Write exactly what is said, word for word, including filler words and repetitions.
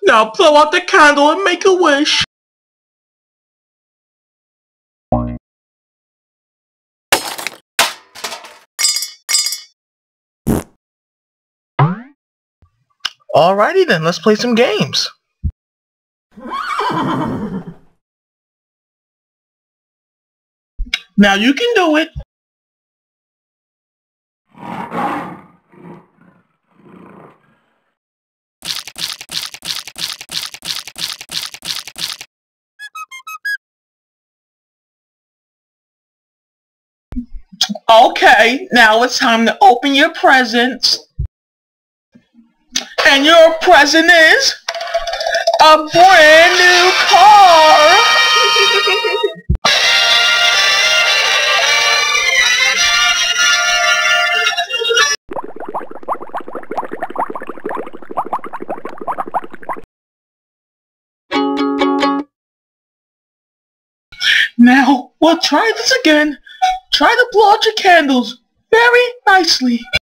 Now blow out the candle and make a wish. Alrighty then, let's play some games. Now you can do it. Okay, now it's time to open your presents. And your present is a brand new car. Now, we'll try this again. Try to blow out your candles very nicely.